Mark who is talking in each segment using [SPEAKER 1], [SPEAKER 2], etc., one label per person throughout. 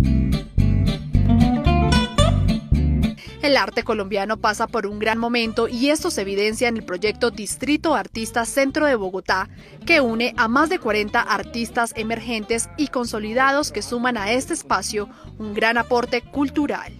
[SPEAKER 1] El arte colombiano pasa por un gran momento y esto se evidencia en el proyecto Distrito Artista Centro de Bogotá, que une a más de 40 artistas emergentes y consolidados que suman a este espacio un gran aporte cultural.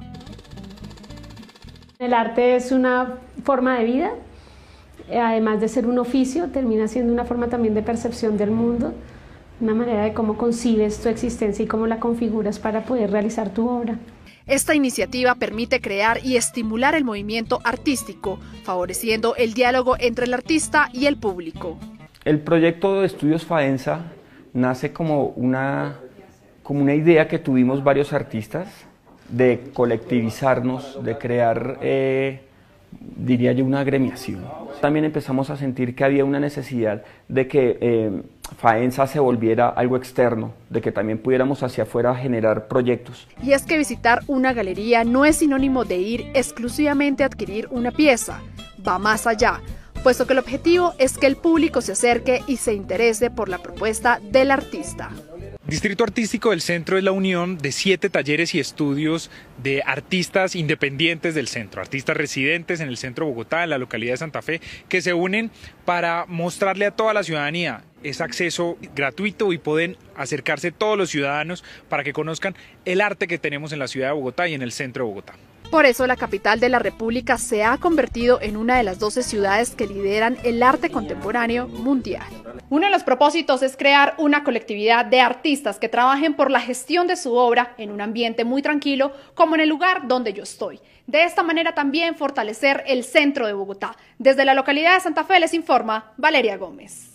[SPEAKER 2] El arte es una forma de vida, además de ser un oficio, termina siendo una forma también de percepción del mundo, una manera de cómo concibes tu existencia y cómo la configuras para poder realizar tu obra.
[SPEAKER 1] Esta iniciativa permite crear y estimular el movimiento artístico, favoreciendo el diálogo entre el artista y el público.
[SPEAKER 3] El proyecto de Estudios Faenza nace como una idea que tuvimos varios artistas de colectivizarnos, de crear, diría yo, una agremiación. También empezamos a sentir que había una necesidad de que Faenza se volviera algo externo, de que también pudiéramos hacia afuera generar proyectos.
[SPEAKER 1] Y es que visitar una galería no es sinónimo de ir exclusivamente a adquirir una pieza, va más allá, puesto que el objetivo es que el público se acerque y se interese por la propuesta del artista.
[SPEAKER 4] Distrito Artístico del Centro es la unión de 7 talleres y estudios de artistas independientes del centro, artistas residentes en el centro de Bogotá, en la localidad de Santa Fe, que se unen para mostrarle a toda la ciudadanía ese acceso gratuito y pueden acercarse todos los ciudadanos para que conozcan el arte que tenemos en la ciudad de Bogotá y en el centro de Bogotá.
[SPEAKER 1] Por eso la capital de la República se ha convertido en una de las 12 ciudades que lideran el arte contemporáneo mundial. Uno de los propósitos es crear una colectividad de artistas que trabajen por la gestión de su obra en un ambiente muy tranquilo, como en el lugar donde yo estoy. De esta manera también fortalecer el centro de Bogotá. Desde la localidad de Santa Fe les informa Valeria Gómez.